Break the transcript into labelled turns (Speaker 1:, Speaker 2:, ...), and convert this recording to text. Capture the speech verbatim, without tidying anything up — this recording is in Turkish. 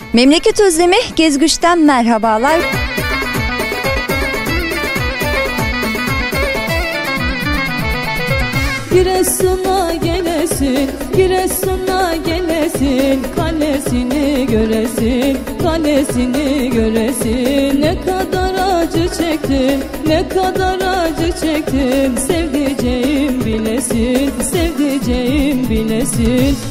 Speaker 1: Memleket özlemi Gezgüş'ten merhabalar.
Speaker 2: Giresun'a gelesin, Giresun'a gelesin, kalesini göresin, kalesini göresin. Ne kadar acı çektim, ne kadar acı çektim, sevdiceğim bilesin, sevdiceğim bilesin.